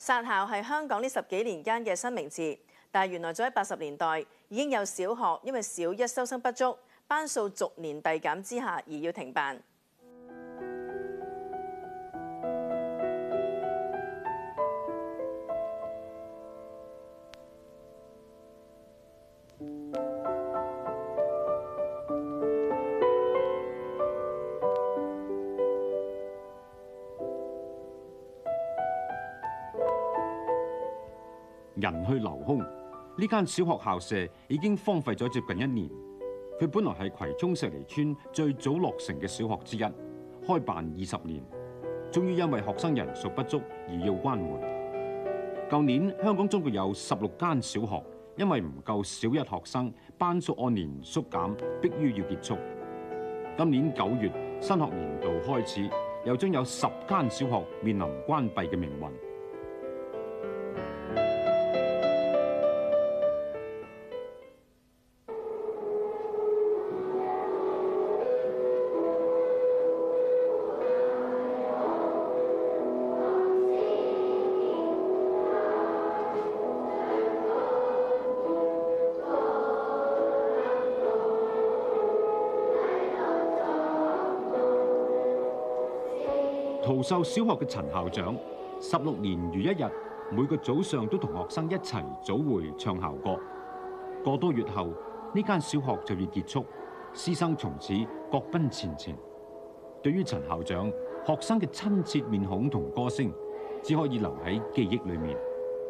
殺校係香港呢10幾年間嘅新名詞，但係原來早喺80年代已經有小學因為小一收生不足、班數逐年遞減之下而要停辦。 人去樓空，呢間小學校舍已經荒廢咗接近1年。佢本來係葵涌石梨村最早落成嘅小學之一，開辦20年，終於因為學生人數不足而要關門。舊年香港總共有16間小學，因為唔夠小一學生，班數按年縮減，迫於要結束。今年9月新學年度開始，又將有10間小學面臨關閉嘅命運。淘秀小學嘅陳校長16年如一日，每個早上都同學生一齊早會唱校歌。個多月後，呢間小學就要結束，師生從此各奔前程。對於陳校長，學生嘅親切面孔同歌聲，只可以留喺記憶裏面。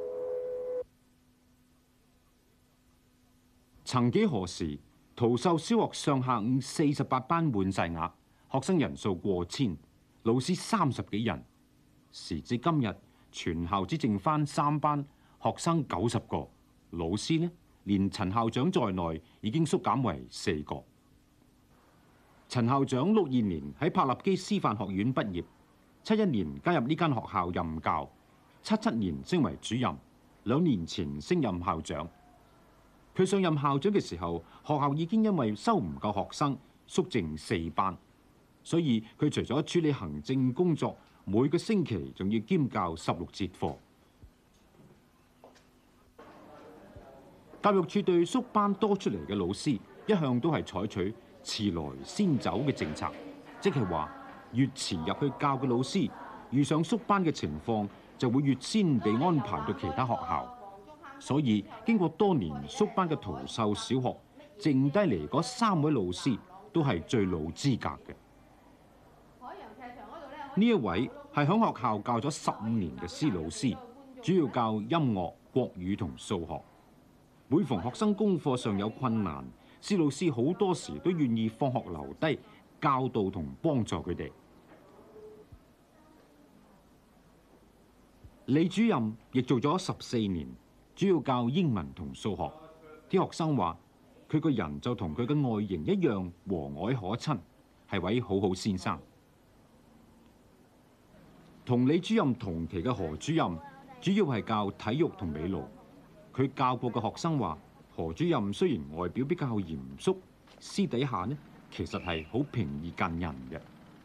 曾幾何時，淘秀小學上下午48班滿晒額，學生人數過千。老師30幾人，時至今日，全校只剩返3班，學生90個，老師呢，連陳校長在內已經縮減為4個。陳校長62年喺柏立基師範學院畢業，71年加入呢間學校任教，77年升為主任，2年前升任校長。佢上任校長嘅時候，學校已經因為收唔夠學生，縮剩4班。所以佢除咗處理行政工作，每個星期仲要兼教16節課。教育處對縮班多出嚟嘅老師，一向都係採取遲來先走嘅政策，即係話越遲入去教嘅老師，遇上縮班嘅情況，就會越先被安排到其他學校。所以經過多年縮班嘅淘秀小學，剩低嚟嗰3位老師都係最老資格嘅。呢一位係響學校教咗15年嘅施老師，主要教音樂、國語同數學。每逢學生功課上有困難，施老師好多時都願意放學留低教導同幫助佢哋。李主任亦做咗14年，主要教英文同數學。啲學生話佢個人就同佢嘅外形一樣和藹可親，係位好好先生。同李主任同期嘅何主任，主要係教體育同美勞。佢教過嘅學生話，何主任雖然外表比較嚴肅，私底下呢其實係好平易近人嘅。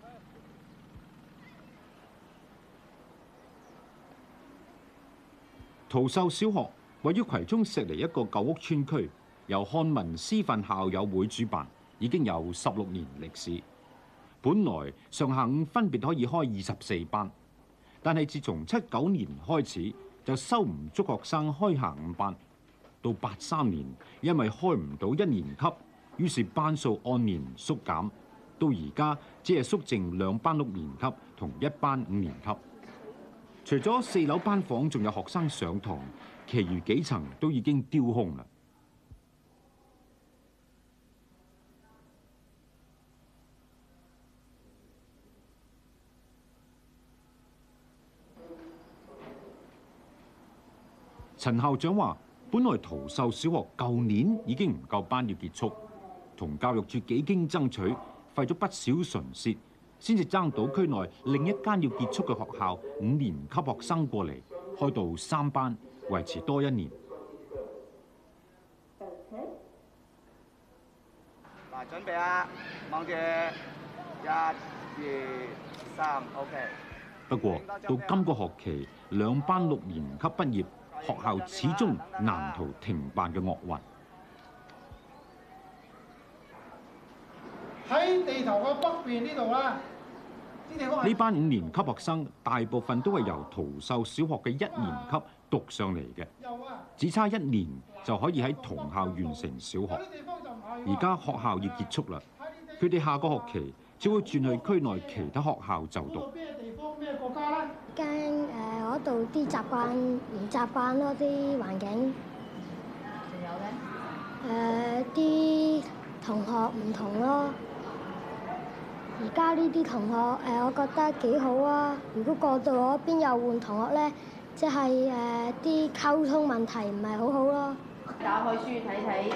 淘秀小學位於葵涌石梨一個舊屋村區，由漢文師範校友會主辦，已經有16年歷史。本來上下午分別可以開24班。但係自從79年開始就收唔足學生開下午班，到83年因為開唔到1年級，於是班數按年縮減，到而家只係縮剩2班6年級同1班5年級。除咗4樓班房仲有學生上堂，其餘幾層都已經丟空啦。陳校長話：本來淘秀小學舊年已經唔夠班要結束，同教育處幾經爭取，費咗不少唇舌，先至爭到區內另一間要結束嘅學校5年級學生過嚟，開到3班，維持多1年。 嗱，準備啊，望住，1、2、3，OK。 不過到今個學期兩班6年級畢業，學校始終難逃停辦嘅厄運。 喺地頭嘅北邊呢度啦， 呢班5年級學生大部分都係由淘秀小學嘅1年級讀上嚟嘅，只差1年就可以喺同校完成小學。而家學校要結束啦，佢哋下個學期只會轉去區內其他學校就讀。 咩地方咩國家咧？ 驚嗰度啲習慣唔習慣咯，啲環境。 仲有咧？ 啲同學唔同咯。而家呢啲同學我覺得幾好啊！如果過到嗰邊又換同學咧，即係啲溝通問題唔係好好咯。 打開書睇睇，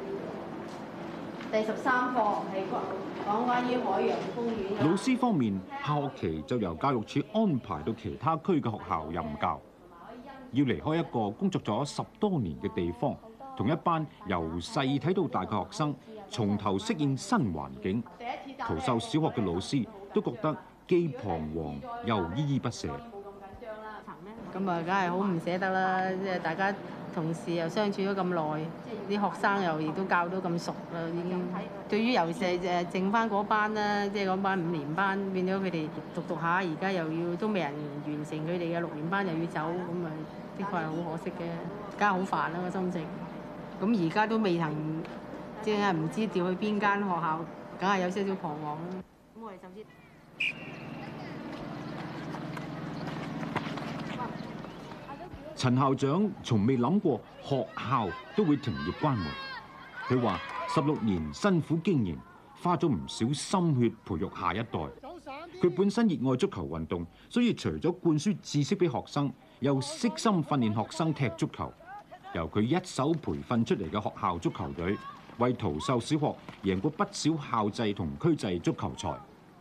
第13課係講關於海洋公園。 老師方面，下學期就由教育處安排到其他區嘅學校任教，要離開一個工作咗10多年嘅地方，同一班由細睇到大嘅學生，從頭適應新環境。淘秀小學嘅老師都覺得既彷徨又依依不捨。 咁啊，梗係好唔捨得啦！即係大家同事又相處咗咁耐，啲學生又亦都教到咁熟啦，已經。對於尤其係剩翻嗰班啦，即係嗰班5年班，變咗佢哋讀下，而家又要都未人完成佢哋嘅6年班，又要走，咁啊，的確係好可惜嘅，梗係好煩啦個心情。咁而家都未曾，即係唔知調去邊間學校，梗係有少少彷徨啦。咁我哋首先。 陳校長從未諗過學校都會停業關門。佢話：16年辛苦經營，花咗唔少心血培育下一代。佢本身熱愛足球運動，所以除咗灌輸知識俾學生，又悉心訓練學生踢足球。由佢一手培訓出嚟嘅學校足球隊，為淘秀小學贏過不少校際同區際足球賽。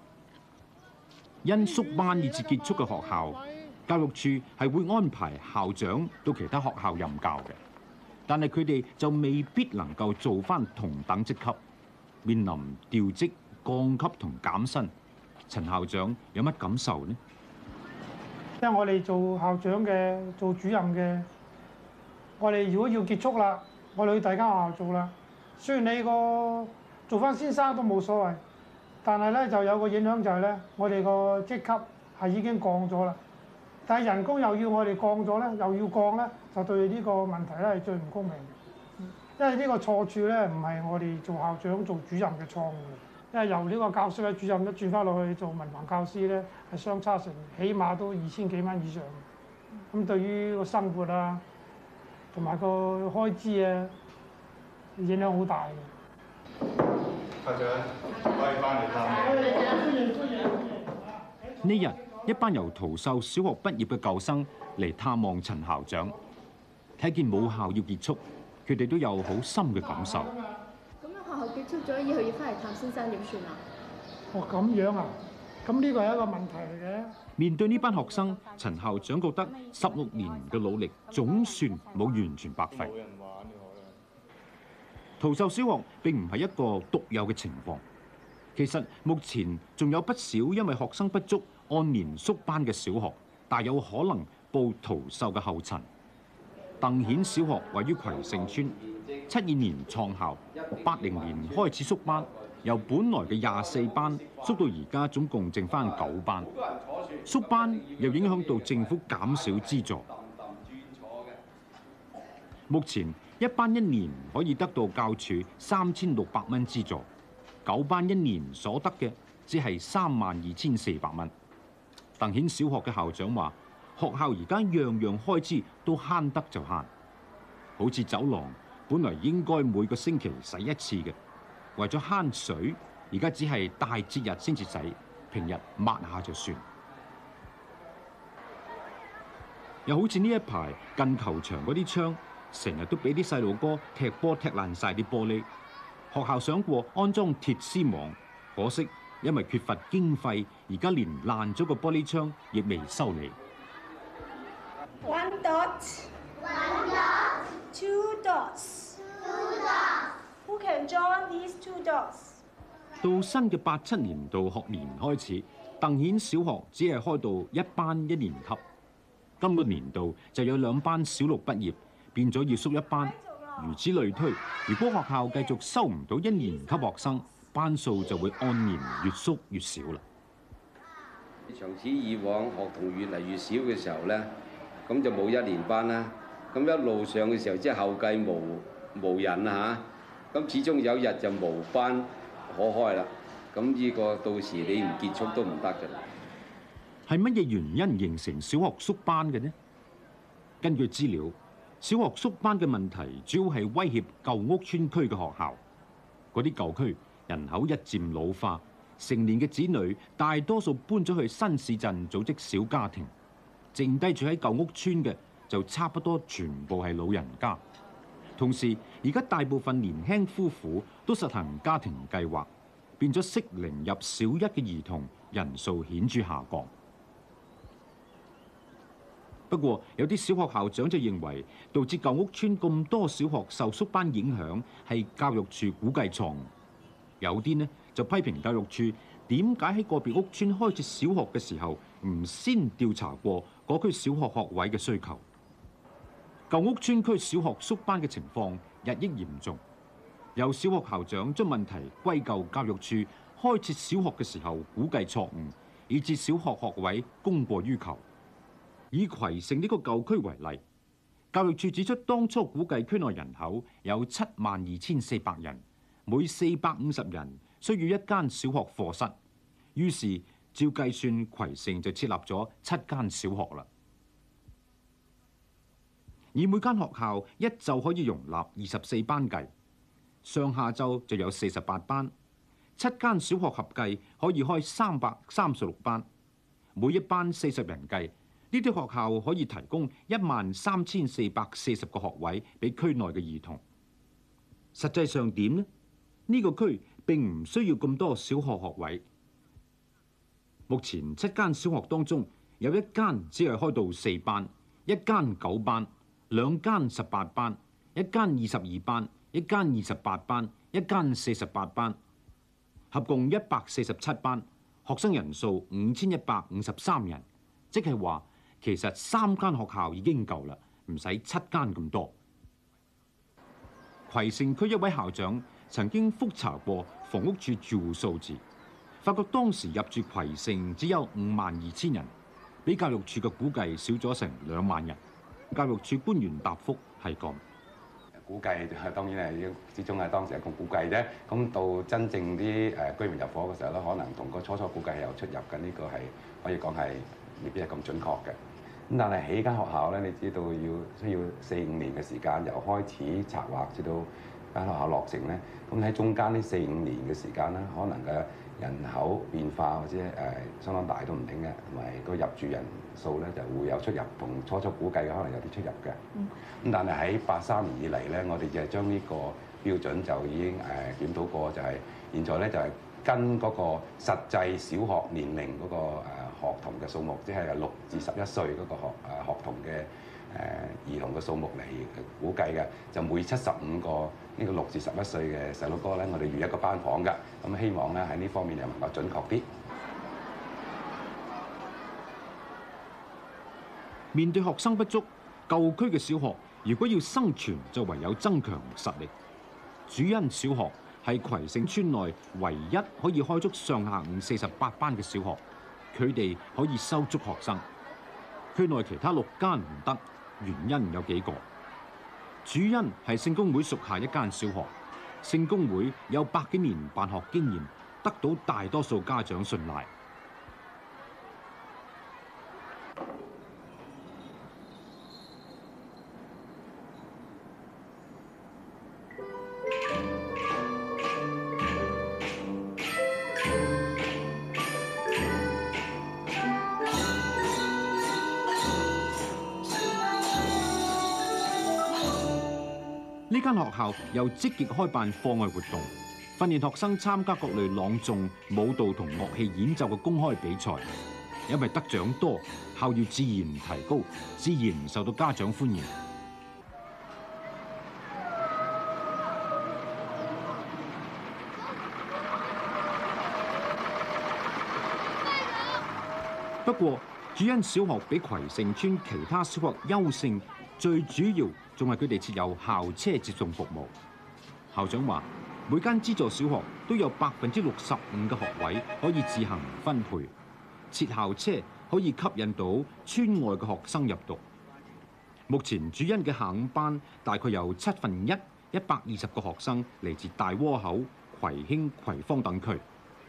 因縮班以至結束嘅學校，教育處係會安排校長到其他學校任教嘅，但係佢哋就未必能夠做返同等職級，面臨調職、降級同減薪。陳校長有乜感受呢？ 因為我哋做校長嘅、做主任嘅，我哋如果要結束啦，我哋去第二間學校做啦。雖然你個做返先生都冇所謂，但係咧就有個影響就係咧，我哋個職級係已經降咗啦。但係人工又要我哋降咗咧，又要降咧，就對呢個問題咧係最唔公平嘅。因為呢個錯處咧唔係我哋做校長、做主任嘅錯誤，因為由呢個教師嘅主任一轉翻落去做文憑教師咧，係相差成起碼都2000幾蚊以上。咁對於個生活啊，同埋個開支啊，影響好大嘅。 校長，可以翻嚟探你。呢日一班由淘秀小學畢業嘅舊生嚟探望陳校長，睇見母校要結束，佢哋都有好深嘅感受。 咁樣學校結束咗，以後要翻嚟探先生點算啊？ 哦，咁樣啊？咁呢個係一個問題嚟嘅。 面對呢班學生，陳校長覺得16年嘅努力總算冇完全白費。淘秀小學並唔係一個獨有嘅情況，其實目前仲有不少因為學生不足按年縮班嘅小學，大有可能步淘秀嘅後塵。鄧顯小學位於葵盛村，72年創校，80年開始縮班，由本來嘅24班縮到而家總共剩返9班。縮班又影響到政府減少資助。目前一班一年可以得到教署3600蚊資助，9班一年所得嘅只係32400蚊。鄧顯小學嘅校長話：學校而家樣樣開支都慳得就慳，好似走廊本來應該每個星期洗一次嘅，為咗慳水，而家只係大節日先至洗，平日抹下就算。又好似呢一排近球場嗰啲窗，成日都俾啲細路哥踢波踢爛晒啲玻璃。學校想過安裝鐵絲網，可惜因為缺乏經費，而家連爛咗個玻璃窗亦未修理。 One dot, two dots. Who can join these two dots? 到新嘅87年度學年開始， 鄧顯小學只係開到一班一年級，今個年度就有2班小6畢業，變咗要縮1班。如此類推，如果學校繼續收唔到1年級學生，班數就會按年越縮越少啦。 長此以往，學童越嚟越少嘅時候咧，咁就冇1年班啦。咁一路上嘅時候，即係後繼無人啊嚇。咁始終有一日就無班可開啦。咁呢個到時你唔結束都唔得㗎啦。 係乜嘢原因形成小學縮班嘅呢？根據資料，小學縮班嘅問題主要係威脅舊屋村區嘅學校。嗰啲舊區人口日漸老化，成年嘅子女大多數搬咗去新市鎮組織小家庭，剩低住喺舊屋村嘅就差不多全部係老人家。同時，而家大部分年輕夫婦都實行家庭計劃，變咗適齡入小1嘅兒童人數顯著下降。不過，有啲小學校長就認為，導致舊屋村咁多小學受縮班影響係教育處估計錯誤。有啲呢就批評教育處點解喺個別屋村開設小學嘅時候唔先調查過嗰區小學學位嘅需求。舊屋村區小學縮班嘅情況日益嚴重，有小學校長將問題歸咎教育處開設小學嘅時候估計錯誤，以致小學學位供過於求。以葵盛呢個舊區為例，教育處指出當初估計區內人口有72400人，每450人需要1間小學課室，於是照計算葵盛就設立咗7間小學啦。以每間學校一晝可以容納24班計，上下晝就有48班，7間小學合計可以開336班，每一班40人計。呢啲學校可以提供13440個學位俾區內嘅兒童。實際上點呢？呢個區並唔需要咁多小學學位。目前7間小學當中，有1間只係開到4班，1間9班，2間18班，1間22班，1間28班，1間48班，合共147班，學生人數5153人，即係話，其實3間學校已經夠啦，唔使7間咁多。葵盛區一位校長曾經覆查過房屋處住戶數字，發覺當時入住葵盛只有52000人，比教育處嘅估計少咗成2萬人。教育處官員答覆係咁： 估計當然係始終係當時係個估計啫。咁到真正啲居民入伙嘅時候咧，可能同個初估計有出入嘅，呢個係可以講係未必係咁準確嘅。咁但係起間學校咧，你知道需要4-5年嘅時間，由開始策劃至到間學校落成咧。咁喺中間呢4-5年嘅時間咧，可能嘅人口變化或者相當大都唔定嘅，同埋個入住人數咧就會有出入，同初估計嘅可能有啲出入嘅。咁但係喺83年以嚟咧，我哋就係將呢個標準就已經檢討過，就係現在咧就係跟嗰個實際小學年齡嗰個學童嘅數目，即係6至11歲嗰個學童嘅兒童嘅數目嚟估計嘅，就每75個呢個6至11歲嘅細路哥咧，我哋預一個班房㗎。咁希望咧喺呢方面又能夠準確啲。 面對學生不足，舊區嘅小學如果要生存，就唯有增強實力。主恩小學係葵盛村內唯一可以開足上下午48班嘅小學，佢哋可以收足學生。區內其他6間唔得，原因有幾個。主恩係聖公會屬下一間小學，聖公會有100幾年辦學經驗，得到大多數家長信賴。呢間學校又積極開辦課外活動，訓練學生參加各類朗誦、舞蹈同樂器演奏嘅公開比賽。因為得獎多，校譽自然提高，自然受到家長歡迎。 不過，主恩小學比葵盛村其他小學優勝，最主要仲係佢哋設有校車接送服務。校長話，每間資助小學都有65%嘅學位可以自行分配，設校車可以吸引到村外嘅學生入讀。目前主恩嘅下午班大概有1/7，120個學生嚟自大窩口、葵興、葵芳等區。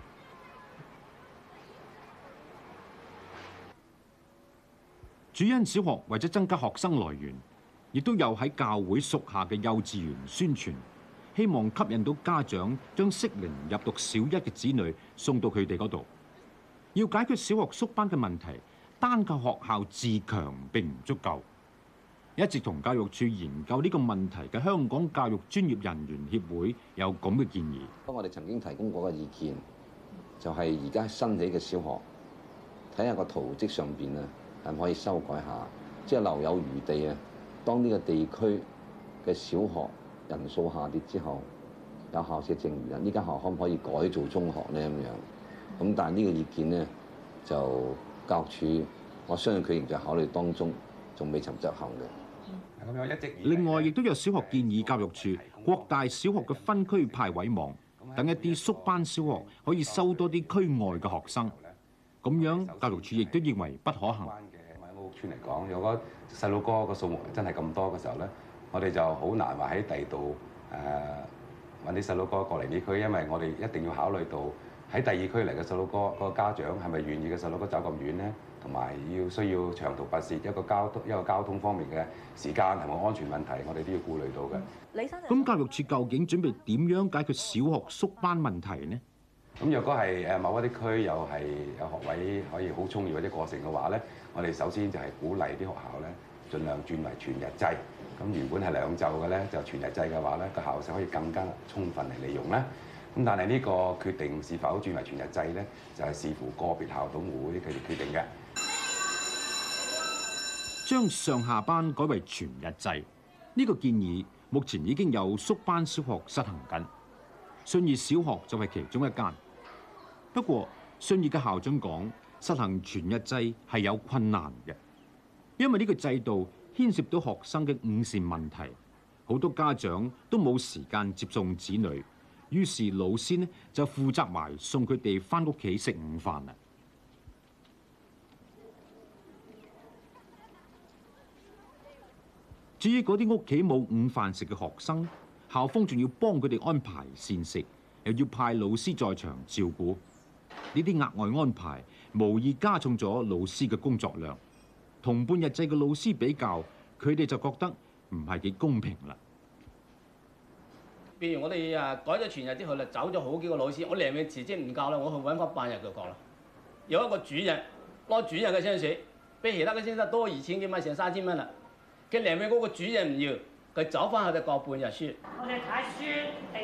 主恩小學為咗增加學生來源，亦都有喺教會屬下嘅幼稚園宣傳，希望吸引到家長將適齡入讀小一嘅子女送到佢哋嗰度。要解決小學縮班嘅問題，單靠學校自強並唔足夠。一直同教育署研究呢個問題嘅香港教育專業人員協會有咁嘅建議。 我哋曾經提供過嘅意見，就係而家新起嘅小學，睇下個圖則上邊啊，係咪可以修改下，即係留有餘地啊。當呢個地區嘅小學人數下跌之後，有校舍剩餘啦，呢間學校可唔可以改做中學咧？咁樣咁，但係呢個意見咧，就教育署，我相信佢仍在考慮當中，仲未曾執行嘅。 另外，亦都有小學建議教育處擴大小學嘅分區派位網，等一啲縮班小學可以收多啲區外嘅學生。咁樣教育處亦都認為不可行。 喺屋村嚟講，如果細路哥個數目真係咁多嘅時候咧，我哋就好難話喺第二度揾啲細路哥過嚟呢區，因為我哋一定要考慮到喺第二區嚟嘅細路哥個家長係咪願意嘅細路哥走咁遠咧？同埋需要長途跋涉，一個交通方面嘅時間同埋安全問題，我哋都要顧慮到嘅。 咁教育處究竟準備點樣解決小學縮班問題呢？ 咁若果係某一啲區又係有學位可以好充裕或者過剩嘅話咧，我哋首先就係鼓勵啲學校咧，盡量轉為全日制。咁原本係2晝嘅咧，就全日制嘅話咧，個校舍可以更加充分嚟利用啦。咁但係呢個決定是否轉為全日制咧，就係視乎個別校董會佢哋決定嘅。 將上下班改為全日制，呢個建議目前已經有縮班小學實行緊，信義小學就係其中一間。不過信義嘅校長講，實行全日制係有困難嘅，因為呢個制度牽涉到學生嘅午膳問題，好多家長都冇時間接送子女，於是老師呢就負責埋送佢哋返屋企食午飯啦。至於嗰啲屋企冇午飯食嘅學生，校方仲要幫佢哋安排膳食，又要派老師在場照顧。呢啲額外安排，無意加重咗老師嘅工作量。同半日制嘅老師比較，佢哋就覺得唔係幾公平啦。 譬如我哋改咗全日之後咧，走咗好幾個老師，我寧願辭職唔教啦，我去揾翻半日嘅教啦。有一個主任攞主任嘅薪水，比其他嘅先生多2000幾蚊，成3000蚊啦。佢寧願嗰個主任唔要，佢走翻去就教半日書。 我哋睇書第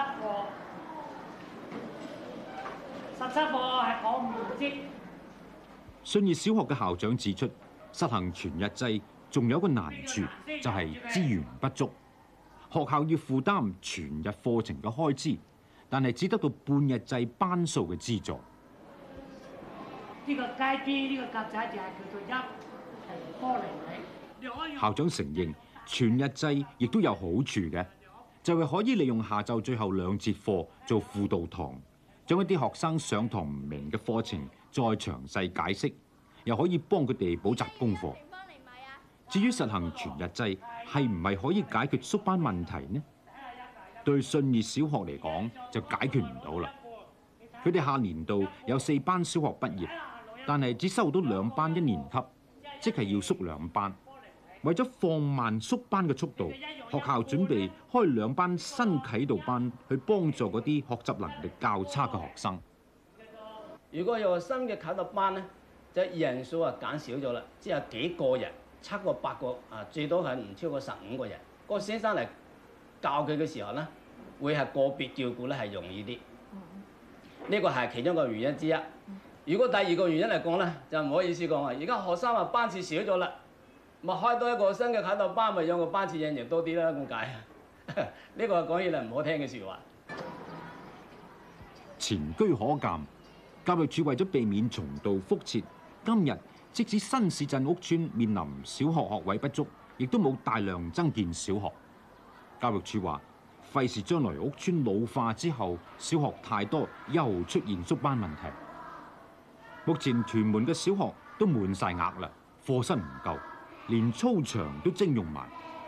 17課係講唔知。 信義小學嘅校長指出，實行全日制仲有一個難處，就係資源不足。學校要負擔全日課程嘅開支，但係只得到半日制班數嘅資助。 呢個街邊呢個格仔就係叫做1平方厘米。 校長承認全日制亦都有好處嘅，就係可以利用下晝最後2節課做輔導堂，將一啲學生上堂唔明嘅課程再詳細解釋，又可以幫佢哋補習功課。至於實行全日制係唔係可以解決縮班問題呢？對信義小學嚟講就解決唔到啦。佢哋下年度有4班小學畢業，但係只收到2班1年級，即係要縮2班。為咗放慢縮班嘅速度，學校準備開2班新啟導班，去幫助嗰啲學習能力較差嘅學生。 如果有新嘅啟導班咧，就人數減少咗啦，即係幾個人，7個8個最多係唔超過15個人。嗰個先生嚟教佢嘅時候咧，會係個別照顧咧係容易啲。呢個係其中一個原因之一。如果第二個原因嚟講咧，就唔好意思講啊，而家學生班次少咗啦。咪開多一個新嘅啟導班，咪讓個班次引人多啲啦，咁解。呢個講起嚟唔好聽嘅説話。 前車可鑑，教育署為咗避免重蹈覆轍， 今日即使新市鎮屋邨面臨小學學位不足，亦都冇大量增建小學。教育署話，費事將來屋邨老化之後，小學太多又出現縮班問題。目前屯門嘅小學都滿晒額啦，課室唔夠，連操場都徵用埋。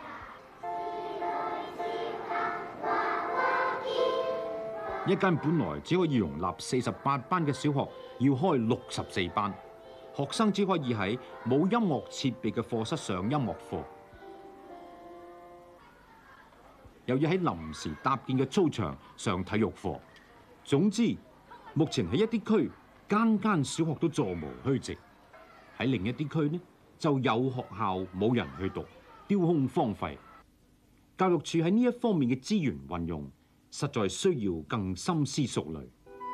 一間本來只可以容納48班嘅小學，要開64班，學生只可以喺冇音樂設備嘅課室上音樂課，又要喺臨時搭建嘅操場上體育課。總之，目前喺一啲區間間小學都座無虛席，喺另一啲區呢就有學校冇人去讀，丟空荒廢。教育署喺呢一方面嘅資源運用，實在需要更深思熟慮。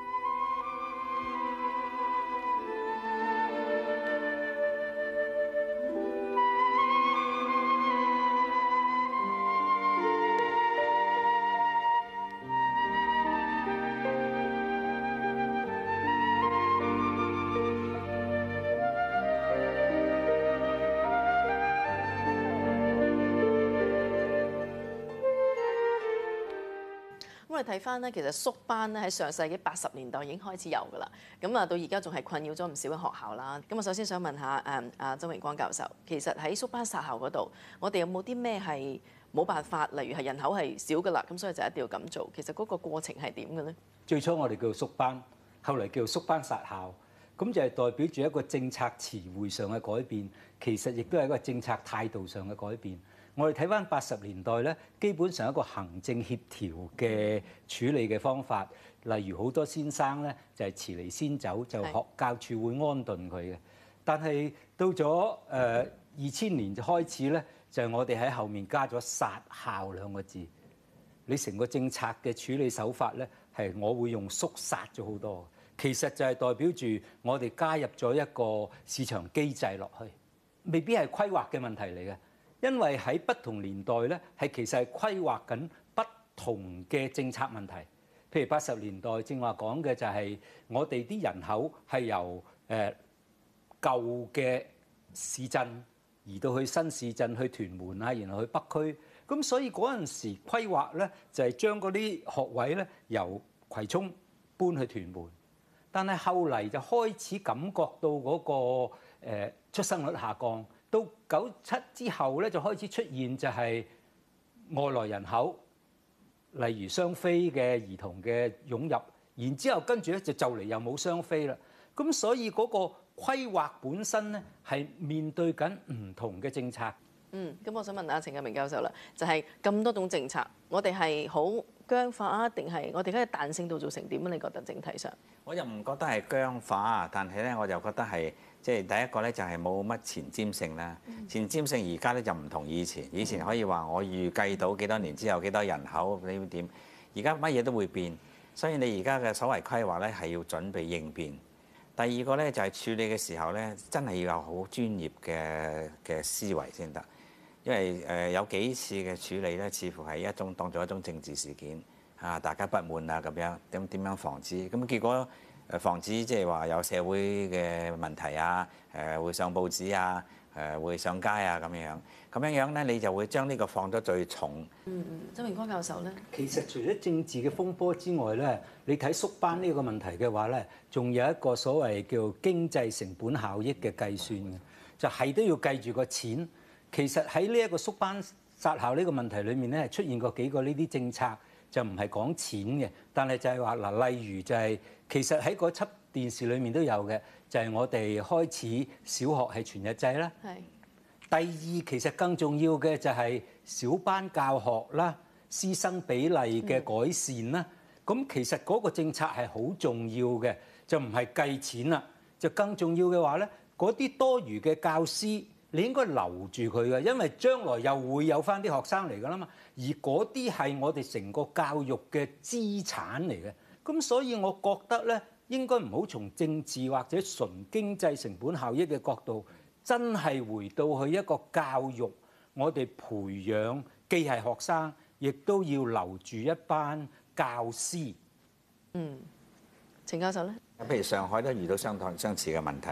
我哋睇翻咧，其實縮班咧喺上世紀80年代已經開始有㗎啦。咁啊，到而家仲係困擾咗唔少嘅學校啦。咁我首先想問下周榮光教授，其實喺縮班殺校嗰度，我哋有冇啲咩係冇辦法？例如係人口係少㗎啦，咁所以就一定要咁做。其實嗰個過程係點嘅咧？ 最初我哋叫縮班，後嚟叫縮班殺校，咁就係代表住一個政策詞彙上嘅改變，其實亦都係一個政策態度上嘅改變。我哋睇翻80年代咧，基本上一個行政協調嘅處理嘅方法，例如好多先生咧就係遲嚟先走，就學教處會安頓佢嘅。但係到咗2000年就開始咧，就係我哋喺後面加咗殺校兩個字。你成個政策嘅處理手法咧，係我會用縮殺咗好多。其實就係代表住我哋加入咗一個市場機制落去，未必係規劃嘅問題嚟嘅。因為喺不同年代咧，係其實係規劃緊不同嘅政策問題。譬如80年代正話講嘅就係我哋啲人口係由舊嘅市鎮移到去新市鎮，去屯門啊，然後去北區。咁所以嗰陣時規劃咧，就係將嗰啲學位咧由葵涌搬去屯門。但係後嚟就開始感覺到嗰個出生率下降。到97之後咧，就開始出現就係外來人口，例如雙非嘅兒童嘅湧入，然之後跟住咧就嚟又冇雙非啦。咁所以嗰個規劃本身咧係面對緊唔同嘅政策。 咁我想問下程繼明教授啦，就係咁多種政策，我哋係好僵化啊，定係我哋而家嘅彈性度做成點啊？你覺得整體上？ 我又唔覺得係僵化啊，但係咧我就覺得係即係第一個咧就係冇乜前瞻性啦。前瞻性而家咧就唔同以前，以前可以話我預計到幾多年之後幾多人口你會點，而家乜嘢都會變，所以你而家嘅所謂規劃咧係要準備應變。第二個咧就係處理嘅時候咧，真係要有好專業嘅思維先得。因為有幾次嘅處理咧，似乎係當做一種政治事件啊，大家不滿啊咁樣，點樣防止？咁結果防止即係話有社會嘅問題啊，會上報紙啊，會上街啊咁樣咧，你就會將呢個放咗最重。 周榮光教授咧， 其實除咗政治嘅風波之外咧，你睇縮班呢個問題嘅話咧，仲有一個所謂叫經濟成本效益嘅計算嘅，就係都要計住個錢。其實喺呢一個縮班殺校呢個問題裏面咧，出現過幾個呢啲政策，就唔係講錢嘅，但係就係話嗱，例如就係其實喺嗰輯電視裏面都有嘅，就係我哋開始小學係全日制啦。係。第二，其實更重要嘅就係小班教學啦、師生比例嘅改善啦。咁其實嗰個政策係好重要嘅，就唔係計錢啦。就更重要嘅話咧，嗰啲多餘嘅教師，你應該留住佢嘅，因為將來又會有翻啲學生嚟㗎啦嘛。而嗰啲係我哋成個教育嘅資產嚟嘅。咁所以我覺得咧，應該唔好從政治或者純經濟成本效益嘅角度，真係回到去一個教育，我哋培養既係學生，亦都要留住一班教師。程教授咧？ 譬如上海都遇到相似嘅問題。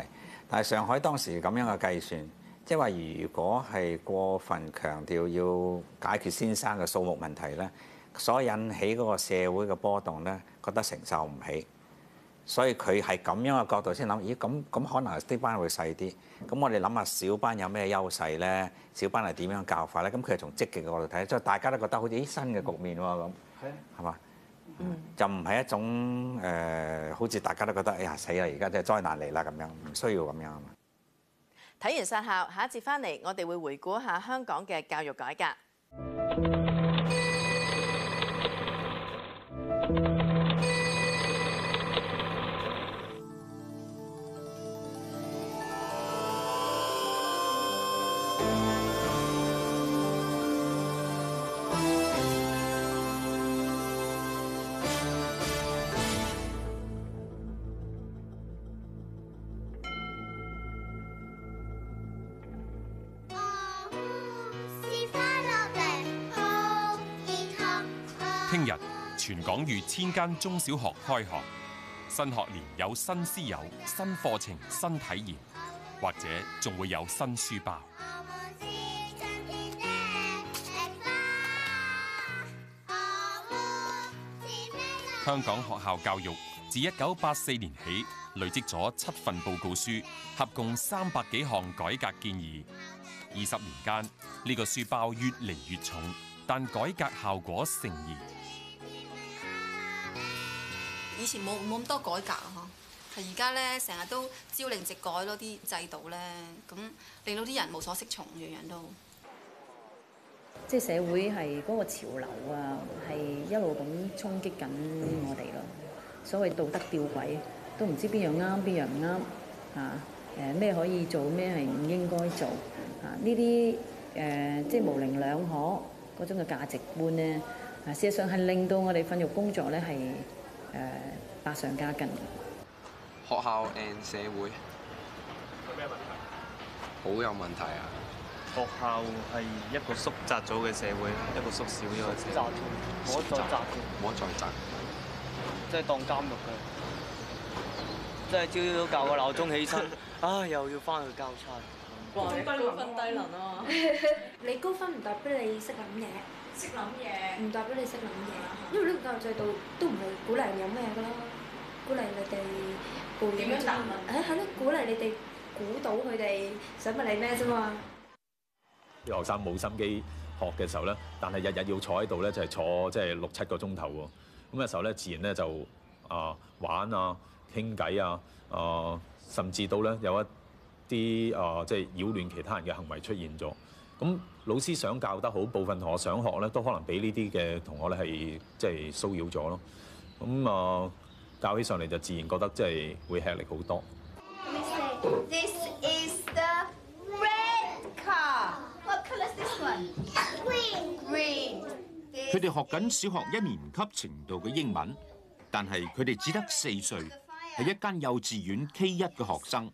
但係上海當時咁樣嘅計算，即係話如果係過分強調要解決先生嘅數目問題咧，所引起嗰個社會嘅波動咧，覺得承受唔起，所以佢係咁樣嘅角度先諗，咦咁可能啲班會細啲，咁我哋諗下小班有咩優勢咧？小班係點樣教法咧？咁佢係從積極嘅角度睇，即係大家都覺得好似啲新嘅局面喎咁，係嘛？就唔係一種好似大家都覺得哎呀死啦，而家即係災難嚟啦咁樣，唔需要咁樣啊嘛。 睇完殺校，下一節翻嚟，我哋會回顧一下香港嘅教育改革。 聽日全港逾1000間中小學開學，新學年有新師友、新課程、新體驗，或者仲會有新書包。香港學校教育自1984年起累積咗7份報告書，合共300幾項改革建議。20年間，呢個書包越嚟越重，但改革效果成疑。 以前冇咁多改革啊，嗬，係而家咧成日都朝令夕改咯，啲制度咧，咁令到啲人無所適從，樣樣都。 即係社會係嗰個潮流啊，係一路咁衝擊緊我哋咯。所謂道德吊詭，都唔知邊樣啱，邊樣唔啱啊？咩可以做，咩係唔應該做啊？呢啲即係模棱兩可嗰種嘅價值觀咧，事實上係令到我哋訓育工作咧係百上加斤。 學校 and 社會有咩問題？ 好有問題啊！ 學校係一個縮窄咗嘅社會，一個縮小咗嘅社會。唔可再窄， 唔可再窄， 即係當監獄嘅。即係朝朝校個鬧鐘起身，又要翻去交差。 哇！你高分低能啊！ 你高分唔代表你識諗嘢， 識諗嘢唔代表你識諗嘢，因為呢個教育制度都唔係鼓勵人有咩㗎啦，鼓勵你哋背點樣答問？ 係咯，鼓勵你哋估到佢哋想問你咩啫嘛。 啲學生冇心機學嘅時候咧，但係日日要坐喺度咧，就係坐即係6-7個鐘頭喎。咁嘅時候咧，自然咧就玩啊、傾偈啊、甚至到咧有一啲即係擾亂其他人嘅行為出現咗。咁老師想教得好，部分同學想學咧，都可能俾呢啲嘅同學咧係即係騷擾咗咯。咁教起上嚟就自然覺得即係會吃力好多。 This is the red car. What color is this one? Green. 佢哋學緊小學1年級程度嘅英文，但係佢哋只得4歲，係一間幼稚園 K1嘅學生。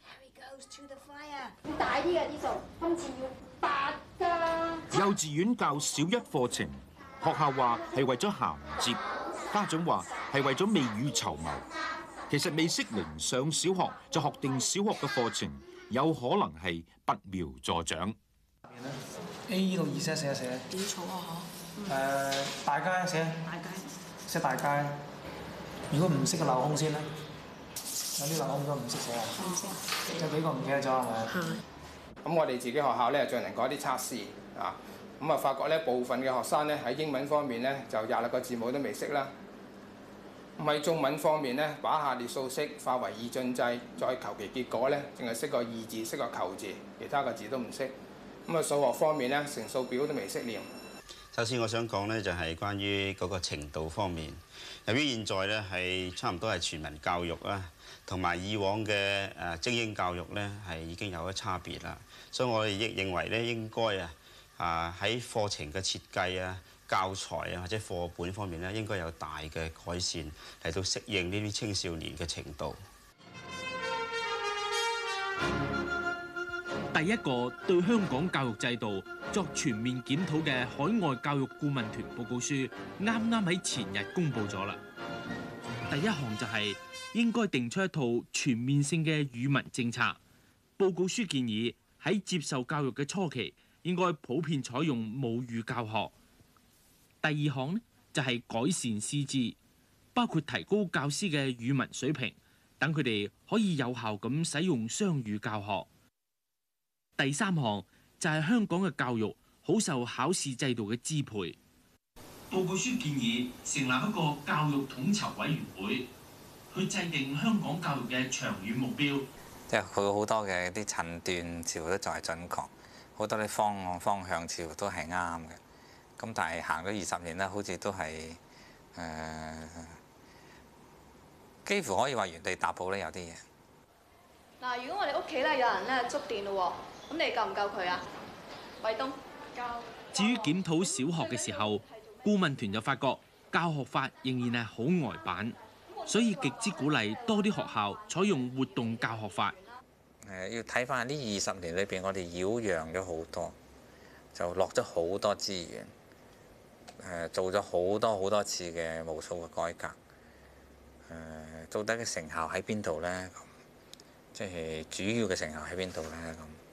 大啲嘅呢度，今次要8㗎。 幼稚園教小1課程，學校話係為咗銜接，家長話係為咗未雨綢繆。其實未適齡上小學就學定小學嘅課程，有可能係拔苗助長。 A 到2寫寫寫。 幾草啊大街寫。 大街。 寫大街。如果唔識個鏤空先咧，有啲鏤空都唔識寫啊。 唔識。 有幾個唔記得咗係咪？ 係。 咁我哋自己學校咧進行過一啲測試啊，咁啊發覺咧部分嘅學生咧喺英文方面咧就26個字母都未識啦。咁喺中文方面咧，把下列數式化為二進制，再求其結果咧，淨係識個義字，識個求字，其他個字都唔識。咁啊數學方面咧，乘數表都未識念。 首先我想講咧，就係關於嗰個程度方面。由於現在咧係差唔多係全民教育啦，同埋以往嘅精英教育咧係已經有咗差別啦，所以我哋亦認為咧應該喺課程嘅設計啊、教材啊或者課本方面咧，應該有大嘅改善嚟到適應呢啲青少年嘅程度。 第一個對香港教育制度作全面檢討嘅海外教育顧問團報告書，啱啱喺前日公佈咗啦。 第一項就係應該定出一套全面性嘅語文政策。報告書建議喺接受教育嘅初期，應該普遍採用母語教學。第二項呢，就係改善師資，包括提高教師嘅語文水平，等佢哋可以有效咁使用雙語教學。第三項就係香港嘅教育好受考試制度嘅支配。報告書建議成立一個教育統籌委員會，去制定香港教育嘅長遠目標。 即係佢好多嘅啲診斷似乎都仲係準確，好多啲方案方向似乎都係啱嘅。咁但係行咗20年咧，好似都係幾乎可以話原地踏步咧，有啲嘢。 嗱，如果我哋屋企咧有人咧觸電咯喎，咁你救唔救佢啊？衛東救。 至於檢討小學嘅時候，顧問團就發覺教學法仍然係好呆板，所以極之鼓勵多啲學校採用活動教學法。 要睇翻呢20年裏邊，我哋擾攘咗好多，就落咗好多資源，做咗好多次嘅無數嘅改革。到底嘅成效喺邊度呢？即係主要嘅成效喺邊度呢？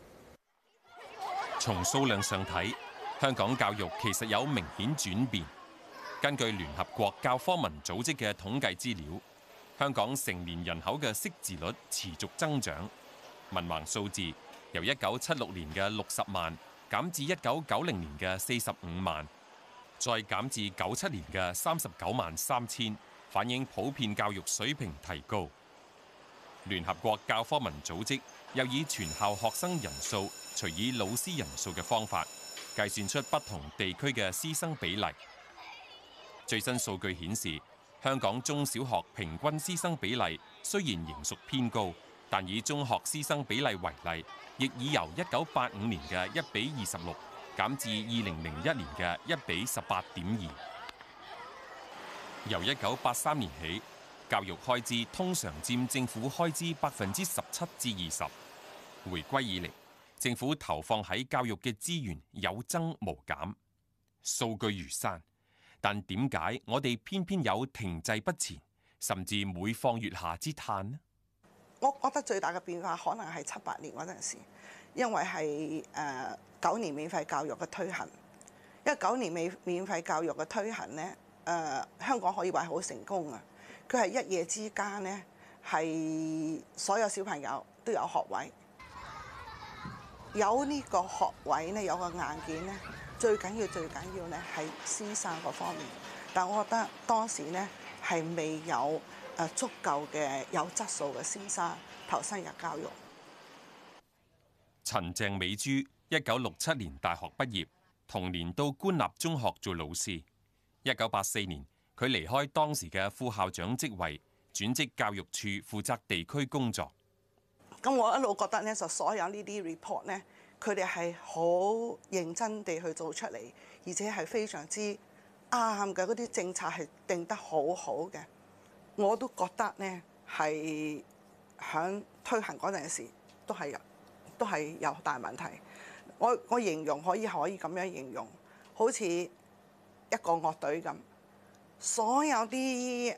從數量上睇，香港教育其實有明顯轉變。根據聯合國教科文組織嘅統計資料，香港成年人口嘅識字率持續增長，文盲數字由1976年嘅60萬減至1990年嘅45萬，再減至97年嘅39萬3千，反映普遍教育水平提高。聯合國教科文組織又以全校學生人數除以老師人數嘅方法，計算出不同地區嘅師生比例。最新數據顯示，香港中小學平均師生比例雖然仍屬偏高，但以中學師生比例為例，亦已由1985年嘅1:26減至2001年嘅1:18.2。由1983年起，教育開支通常佔政府開支17%至20%。回歸以嚟，政府投放喺教育嘅資源有增無減，數據如山。但點解我哋偏偏有停滯不前，甚至每況愈下之嘆呢？ 我覺得最大嘅變化可能係7、8年嗰陣時，因為係9年免費教育嘅推行。因為9年免費教育嘅推行呢，香港可以話係好成功啊！佢係一夜之間呢，係所有小朋友都有學位，有呢個學位呢，有個硬件呢。最緊要咧係師生嗰方面，但我覺得當時咧係未有足夠嘅有質素嘅師生投身入教育。 陳鄭美珠1967年大學畢業，同年到官立中學做老師。1984年，佢離開當時嘅副校長職位，轉職教育處負責地區工作。 咁我一路覺得咧，就所有呢啲 report 咧。佢哋係好認真地去做出嚟，而且係非常之啱嘅，嗰啲政策係定得好好嘅。我都覺得呢係響推行嗰陣時都係有大問題。我形容可以咁樣形容，好似一個樂隊咁，所有啲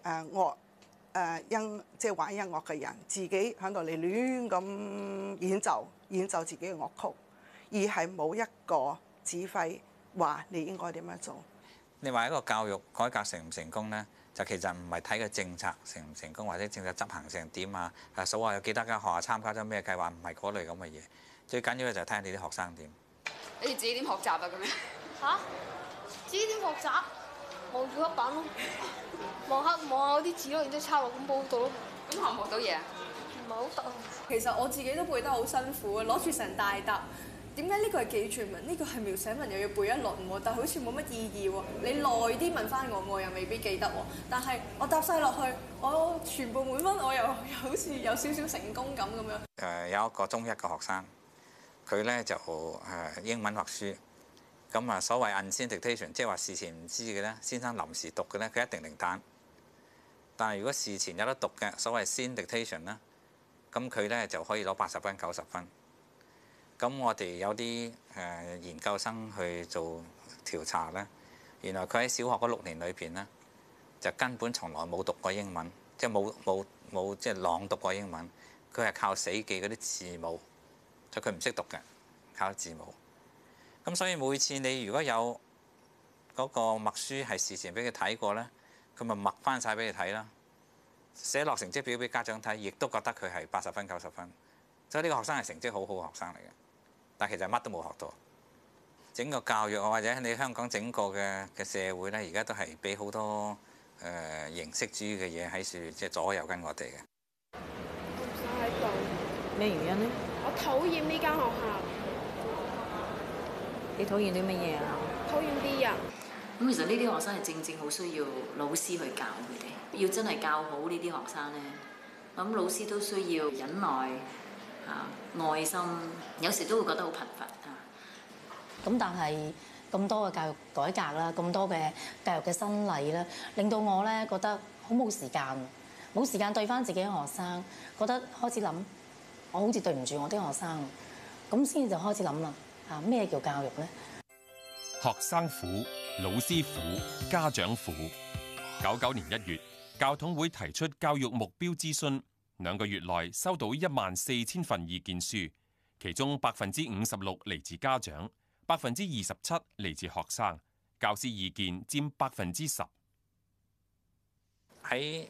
即係玩音樂嘅人，自己喺度嚟亂咁演奏自己嘅樂曲。而係冇一個指揮話你應該點樣做。 你話一個教育改革成唔成功呢？就其實唔係睇個政策成唔成功，或者政策執行成點啊？數下有幾多間學校參加咗咩計劃，唔係嗰類咁嘅嘢。最緊要嘅就係睇下你啲學生點。 你哋自己點學習啊？咁樣嚇？自己點學習？望住黑板咯，望下嗰啲字咯，然之後抄落本簿度咯。 咁學唔學到嘢啊？ 唔係好得啊。 其實我自己都背得好辛苦啊，攞住成大沓。點解呢個係記住文，呢個係描寫文又要背一輪喎？但係好似冇乜意義喎。你耐啲問翻我又未必記得喎。但係我答晒落去，我全部滿分，我又好似有少少成功感咁樣。 有一個中一嘅學生，佢咧就英文默書，咁所謂 unseen dictation， 即係話事前唔知嘅咧，先生臨時讀嘅咧，佢一定零蛋。但係如果事前有得讀嘅，所謂 seen dictation 啦，咁佢咧就可以攞80分、90分。咁我哋有啲研究生去做調查咧，原來佢喺小學嗰6年裏邊咧，就根本從來冇讀過英文， 即係冇即係朗讀過英文，佢係靠死記嗰啲字母，就佢唔識讀嘅，靠字母。咁所以每次你如果有嗰個默書係事前俾佢睇過咧，佢咪默翻晒俾你睇啦。寫落成績表俾家長睇，亦都覺得佢係80分、90分。所以呢個學生係成績好好嘅學生嚟嘅，但其實乜都冇學到。整個教育或者你香港整個嘅社會咧，而家都係俾好多形式主義嘅嘢喺處即係左右緊我哋嘅。 我唔想喺度。 咩原因呢？ 我討厭呢間學校。 你討厭啲乜嘢啊？ 討厭啲人。 咁其實呢啲學生係正正好需要老師去教佢哋，要真係教好呢啲學生咧，咁老師都需要忍耐愛心，有時都會覺得好貧乏啊。 咁但係咁多嘅教育改革啦，咁多嘅教育嘅新例啦，令到我咧覺得好冇時間對翻自己嘅學生，覺得開始諗，我好似對唔住我啲學生，咁先至就開始諗啦。咩叫教育咧？ 學生苦，老師苦，家長苦。99年1月，教統會提出教育目標諮詢，2個月內收到14000份意見書，其中56%嚟自家長，27%嚟自學生，教師意見佔10%。 喺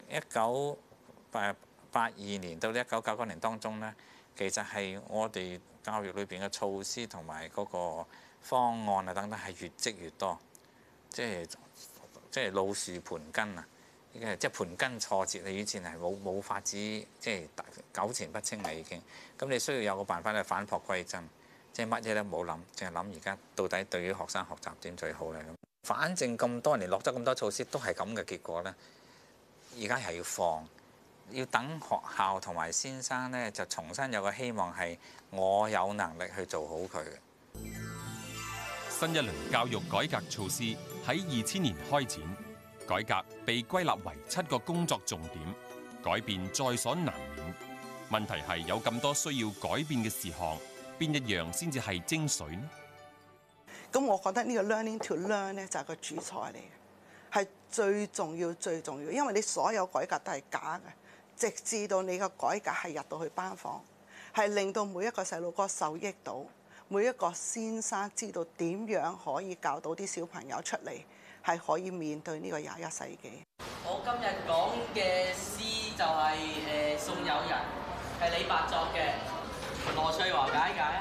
1982年到1999年當中呢，其實係我哋教育裏邊嘅措施同埋嗰個方案啊等等係越積越多，即係老樹盤根啊！即係盤根錯節，你以前係冇法子，即係糾纏不清啦已經。咁你需要有個辦法去返璞歸真，即係乜嘢都冇諗，淨係諗而家到底對於學生學習點最好咧咁。反正咁多年落咗咁多措施都係咁嘅結果咧，而家係要放，要等學校同埋先生咧就重新有個希望係我有能力去做好佢嘅。 新一輪教育改革措施喺2000年開展，改革被歸納為7個工作重點，改變在所難免。問題係有咁多需要改變嘅事項，邊一樣先至係精髓呢？ 咁我覺得呢個 learning to learn 咧就係個主菜嚟嘅，係最重要最重要，因為你所有改革都係假嘅，直至到你個改革係入到去班房，係令到每一個細路哥受益到。每一個先生知道點樣可以教到啲小朋友出嚟，係可以面對呢個21世紀。 我今日講嘅詩就係送友人，係李白作嘅，羅翠華解解。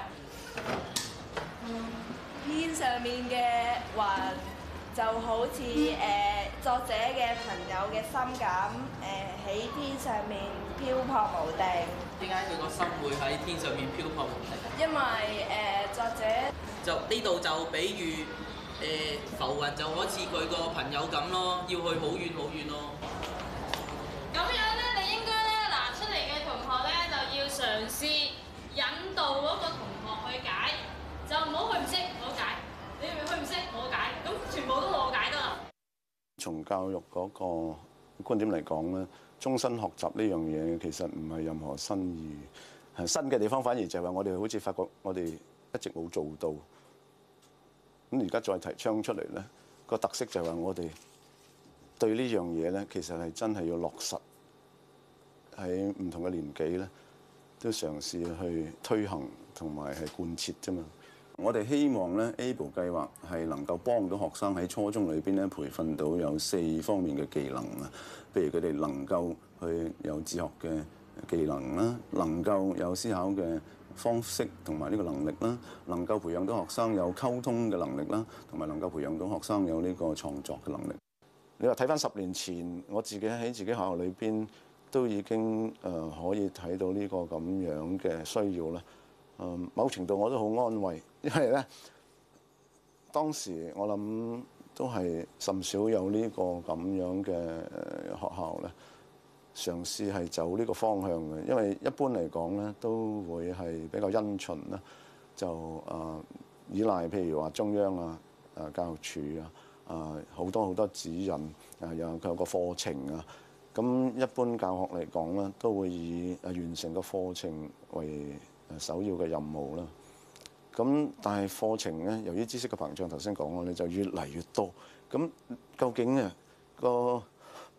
天上面嘅雲就好似作者嘅朋友嘅心咁，喺天上面漂泊無定。 點解佢個心會喺天上面漂泊無定？ 因為作者就呢度就比喻浮雲就好似佢個朋友咁咯，要去好遠好遠咯。 咁樣咧，你應該咧拿出嚟嘅同學咧就要嘗試引導嗰個同學去解，就唔好去唔識我解，你去唔識我解，咁全部都我解得啦。 從教育嗰個觀點嚟講咧，終身學習呢樣嘢其實唔係任何新意。新嘅地方反而就係話我哋好似發覺我哋一直冇做到，咁而家再提倡出嚟咧，個特色就係話我哋對呢樣嘢咧，其實係真係要落實喺唔同嘅年紀咧，都嘗試去推行同埋係貫徹啫嘛。我哋希望咧 ABLE 計劃係能夠幫到學生喺初中裏邊咧培訓到有4方面嘅技能啊，譬如佢哋能夠去有自學嘅技能啦，能夠有思考嘅方式同埋呢個能力啦，能夠培養到學生有溝通嘅能力啦，同埋能夠培養到學生有呢個創作嘅能力。你話睇返10年前，我自己喺自己學校裏邊都已經可以睇到呢個咁樣嘅需要啦。某程度我都好安慰，因為咧當時我諗都係甚少有呢個咁樣嘅學校咧，嘗試係走呢個方向嘅。因為一般嚟講咧都會係比較因循啦，就依賴譬如話中央啊、教育署啊、好多指引啊，有個課程啊。咁一般教學嚟講咧，都會以完成個課程為首要嘅任務啦。咁但係課程咧，由於知識嘅膨脹，頭先講過咧，就越嚟越多。咁究竟個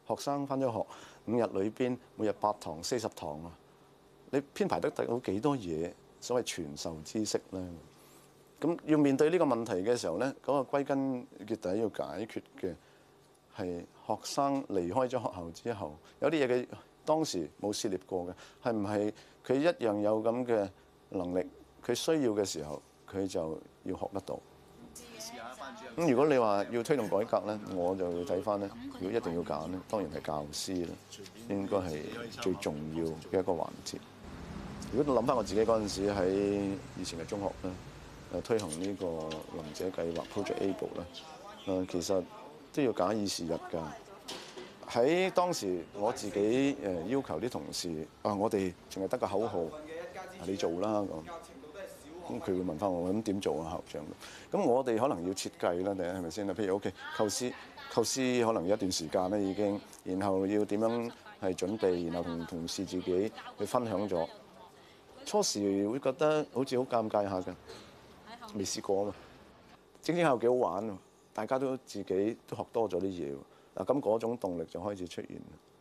學生翻咗學5日裏邊，每日8堂40堂啊，你編排得到幾多嘢？所謂傳授知識咧，咁要面對呢個問題嘅時候咧，嗰個歸根結底要解決嘅係學生離開咗學校之後，有啲嘢佢當時冇涉獵過嘅，係唔係佢一樣有咁嘅能力？佢需要嘅時候，佢就要學得到。咁如果你話要推動改革咧，我就會睇翻咧。如果一定要揀咧，當然係教師啦，應該係最重要嘅一個環節。如果諗翻我自己嗰陣時喺以前嘅中學咧，推行呢個能者計劃 Project Able 咧，其實都要假以時日㗎。喺當時我自己要求啲同事我哋淨係得個口號，你做啦咁佢會問翻我咁點做啊，校長？咁我哋可能要設計啦，第一係咪先啦？譬如 OK 構思可能有一段時間咧已經，然後要點樣係準備，然後同同事自己去分享咗。初時會覺得好似好尷尬下㗎，未試過啊嘛。整下又幾好玩喎，大家都自己都學多咗啲嘢喎。咁嗰種動力就開始出現。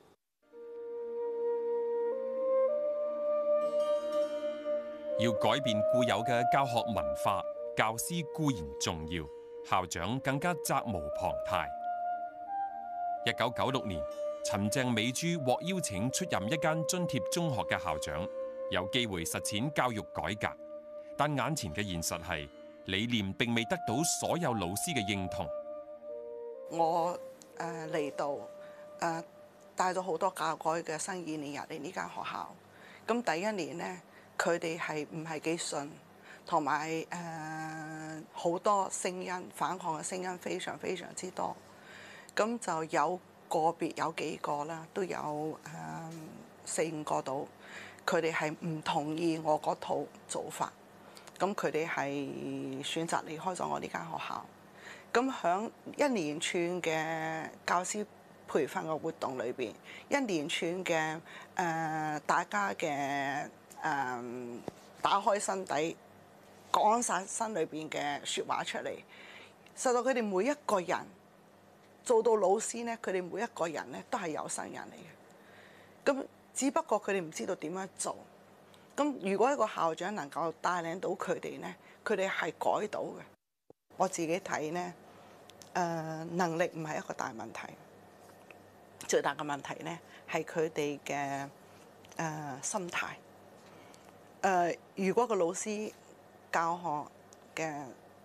要改變固有嘅教學文化，教師固然重要，校長更加責無旁貸。1996年，陳鄭美珠獲邀請出任一間津貼中學嘅校長，有機會實踐教育改革。但眼前嘅現實係，理念並未得到所有老師嘅認同。 我嚟到帶咗好多教育改嘅新意念入嚟呢間學校。咁第一年呢，佢哋係唔係幾信，同埋好多聲音反抗嘅聲音非常非常之多。咁就有個別有幾個啦，都有4、5個到，佢哋係唔同意我嗰套做法。咁佢哋係選擇離開咗我呢間學校。咁響一連串嘅教師培訓嘅活動裏邊，一連串嘅大家嘅打開心底，講晒心裏邊嘅説話出嚟，實在佢哋每一個人做到老師呢，佢哋每一個人呢都係有心人嚟嘅。咁只不過佢哋唔知道點樣做。咁如果一個校長能夠帶領到佢哋呢，佢哋係改到嘅。我自己睇呢，能力唔係一個大問題，最大嘅問題呢係佢哋嘅心態。如果個老師教學嘅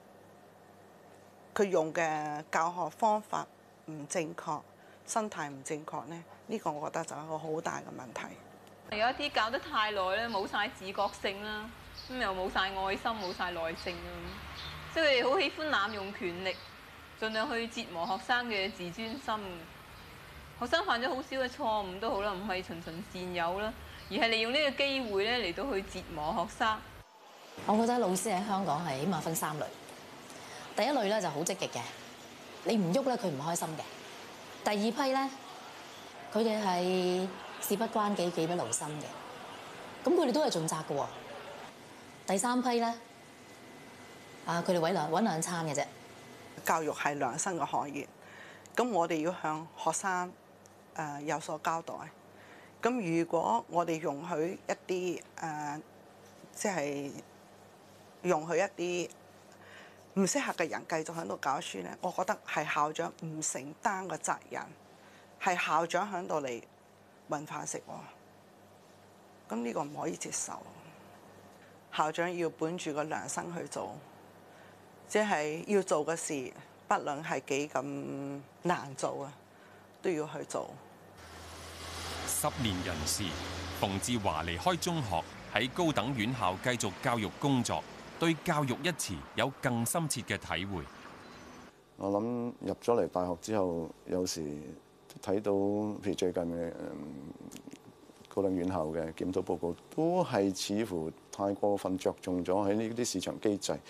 佢用嘅教學方法唔正確，心態唔正確呢，呢個我覺得就係一個好大嘅問題。 有一啲教得太耐咧，冇晒自覺性啦，咁又冇晒愛心，冇晒耐性啊，即係佢哋好喜歡濫用權力，盡量去折磨學生嘅自尊心。學生犯咗好少嘅錯誤都好啦，唔係循循善誘啦，而係利用呢個機會咧嚟到去折磨學生。 我覺得老師喺香港係起碼分3類，第一類咧就好積極嘅，你唔喐咧佢唔開心嘅。第二批咧，佢哋係事不關己，己不勞心嘅，咁佢哋都係盡責嘅喎。第3批咧，佢哋揾兩餐嘅啫。 教育係良心嘅行業，咁我哋要向學生有所交代。咁如果我哋容許一啲即係容許一啲唔適合嘅人繼續喺度教書咧，我覺得係校長唔承擔嘅責任，係校長喺度嚟揾飯食喎。咁呢個唔可以接受。校長要本住個良心去做，即係要做嘅事，不論係幾咁難做啊，都要去做。 10年人事，馮志華離開中學，喺高等院校繼續教育工作，對教育一詞有更深切嘅體會。 我諗入咗嚟大學之後，有時睇到譬如最近嘅高等院校嘅檢討報告，都係似乎太過分着重咗喺呢啲市場機制。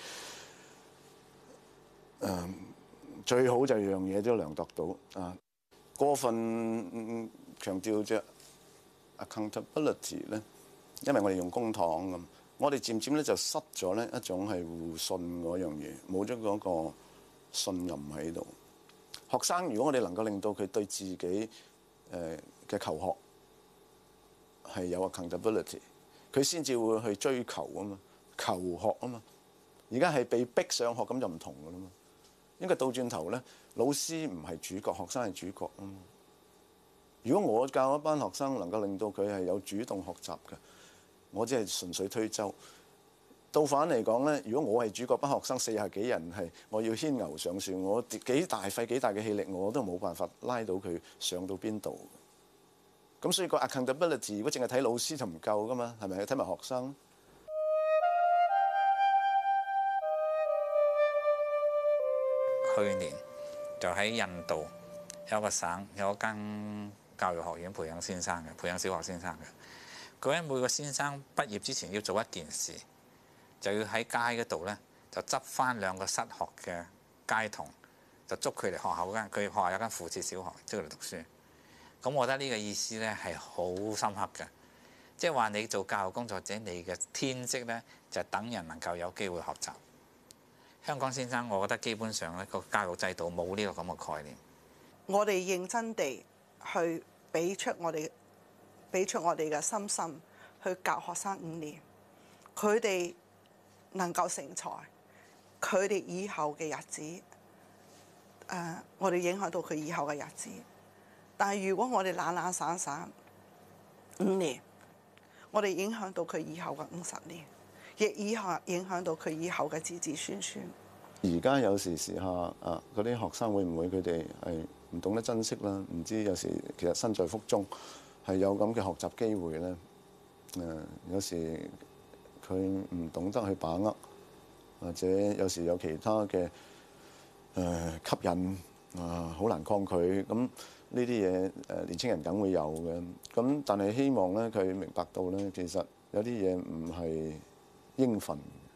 最好就樣嘢都量度到啊！過分強調啫 accountability 咧，因為我哋用公帑咁，我哋漸漸咧就失咗咧一種係互信嗰樣嘢，冇咗嗰個信任喺度。學生如果我哋能夠令到佢對自己嘅求學係有 accountability， 佢先至會去追求啊嘛，求學啊嘛。而家係被逼上學，咁就唔同噶啦嘛。應該倒轉頭咧，老師唔係主角，學生係主角啊嘛。如果我教一班學生能夠令到佢係有主動學習嘅，我只係純粹推舟。倒反嚟講咧，如果我係主角，班學生40幾人係我要牽牛上樹，我幾大費幾大嘅氣力，我都冇辦法拉到佢上到邊度。咁所以個 accountability 如果淨係睇老師就唔夠噶嘛，係咪？睇埋學生。 去年就喺印度有個省有一間教育學院培養先生嘅，培養小學先生嘅。佢喺每個先生畢業之前要做一件事，就要喺街嗰度咧就執翻2個失學嘅街童，就捉佢哋學校嗰間，佢學校有間附設小學，即係嚟讀書。咁我覺得呢個意思咧係好深刻嘅，即係話你做教育工作者，你嘅天職咧就係等人能夠有機會學習。香港先生，我覺得基本上咧個教育制度冇呢個咁嘅概念。 我哋認真地去俾出我哋嘅心去教學生5年，佢哋能夠成才，佢哋以後嘅日子，我哋影響到佢以後嘅日子。但係如果我哋懶懶散散5年，我哋影響到佢以後嘅50年。亦影響到佢以後嘅子子孫孫。 而家有時下嗰啲學生會唔會佢哋係唔懂得珍惜啦？唔知有時其實身在福中係有咁嘅學習機會咧。有時佢唔懂得去把握，或者有時有其他嘅吸引好難抗拒。咁呢啲嘢年青人梗會有嘅。咁但係希望咧佢明白到咧，其實有啲嘢唔係應份。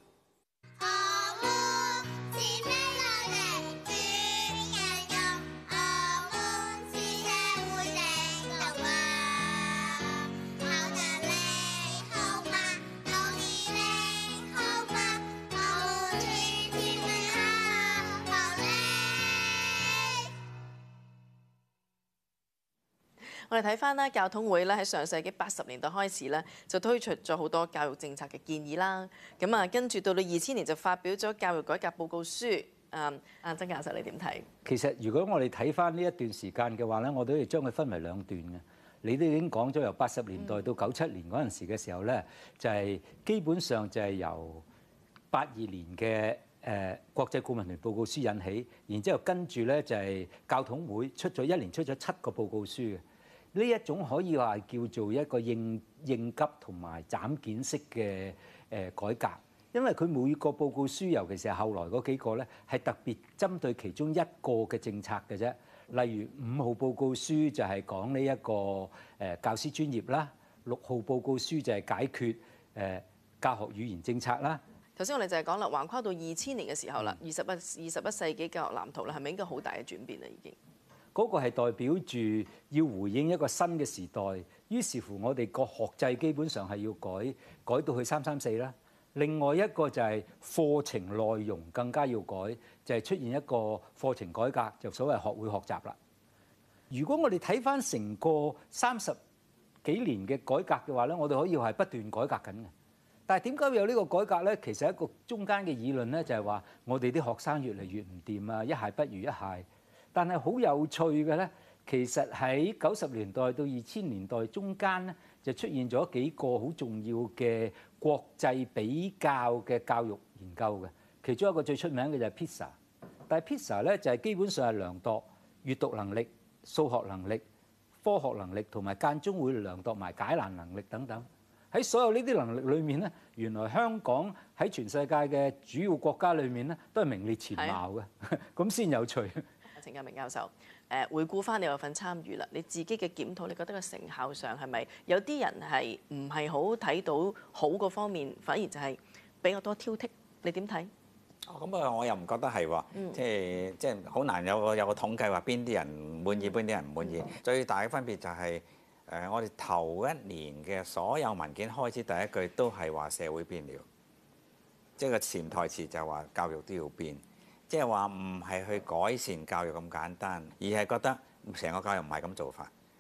我哋睇翻咧，教統會咧喺上世紀80年代開始咧，就推出咗好多教育政策嘅建議啦。咁啊，跟住到2000年就發表咗教育改革報告書。曾教授你點睇？ 其實如果我哋睇翻呢一段時間嘅話咧，我哋都要將佢分為2段嘅。你都已經講咗由80年代到97年嗰陣時嘅時候咧，就係基本上就係由82年嘅國際顧問團報告書引起，然之後跟住咧就係教統會一年出咗7個報告書嘅。呢一種可以話叫做一個應急同埋斬件式嘅改革，因為佢每個報告書，尤其是係後來嗰幾個咧，係特別針對其中一個嘅政策嘅啫。例如5號報告書就係講呢一個教師專業啦，6號報告書就係解決教學語言政策啦。 頭先我哋就係講啦，橫跨到2000年嘅時候啦，21世紀教育藍圖啦，係咪應該好大嘅轉變啦？已經嗰個係代表住要回應一個新嘅時代，於是乎我哋個學制基本上係要改到去334啦。另外一個就係課程內容更加要改，就係出現一個課程改革，就所謂學會學習啦。如果我哋睇翻成個30幾年嘅改革嘅話咧，我哋可以話係不斷改革緊嘅。但係點解會有呢個改革咧？其實一個中間嘅議論咧，就係話我哋啲學生越嚟越唔掂啊，一屆不如一屆。但係好有趣嘅咧，其實喺90年代到2000年代中間咧，就出現咗幾個好重要嘅國際比較嘅教育研究嘅。其中一個最出名嘅就係 PISA， 但係 PISA 咧就係基本上係量度閱讀能力、數學能力、科學能力同埋間中會量度埋解難能力等等。喺所有呢啲能力裏面咧，原來香港喺全世界嘅主要國家裏面咧，都係名列前茅嘅，咁先有趣。 陳鑑明教授，回顧翻你有份參與啦，你自己嘅檢討，你覺得個成效上係咪有啲人係唔係好睇到好嗰方面，反而就係比較多挑剔？你點睇？ 咁啊，我又唔覺得係喎，即係好難有個統計話邊啲人滿意，邊啲人唔滿意。最大嘅分別就係我哋頭1年嘅所有文件開始第一句都係話社會變了，即係個潛台詞就係話教育都要變。即係話唔係去改善教育咁簡單，而係覺得成個教育唔係咁做法。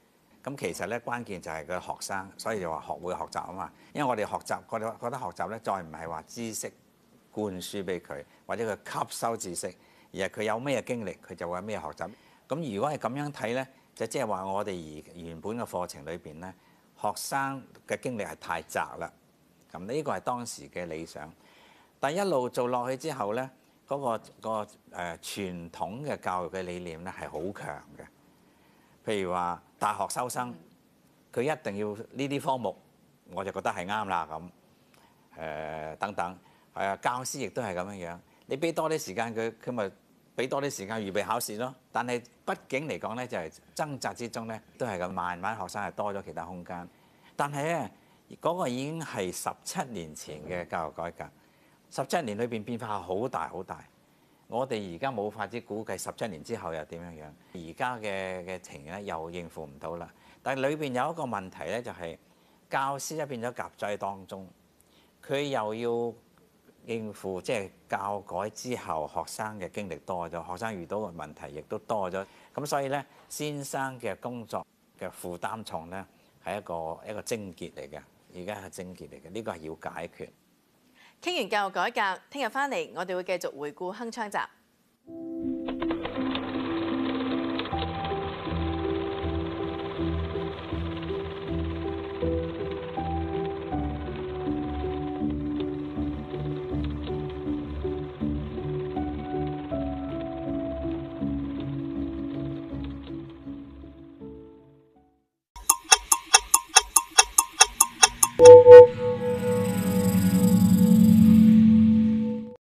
咁其實咧關鍵就係個學生，所以就話學會學習啊嘛。因為我哋學習，覺得學習咧再唔係話知識灌輸俾佢，或者佢吸收知識，而係佢有咩經歷，佢就會有咩學習。咁如果係咁樣睇咧，就即係話我哋原本嘅課程裏邊咧，學生嘅經歷係太窄啦。咁呢個係當時嘅理想，但係一路做落去之後咧，嗰個傳統嘅教育嘅理念咧係好強嘅。譬如話大學收生，佢一定要呢啲科目，我就覺得係啱啦咁。等等，教師亦都係咁樣樣。你俾多啲時間佢咪俾多啲時間預備考試咯。但係畢竟嚟講咧，就係掙扎之中咧，都係咁慢慢學生係多咗其他空間。但係咧，嗰個已經係17年前嘅教育改革，17年裏邊變化好大好大。我哋而家冇法子估計17年之後又點樣樣。而家嘅情形咧又應付唔到啦。但係裏邊有一個問題咧，就係教師咧變咗夾在當中，佢又要應付即係教改之後學生嘅經歷多咗，學生遇到嘅問題亦都多咗。咁所以咧，先生嘅工作嘅負擔重咧係一個症結嚟嘅，而家係症結嚟嘅，呢個係要解決。 傾完教育改革，聽日翻嚟我哋會繼續回顧鏗鏘集。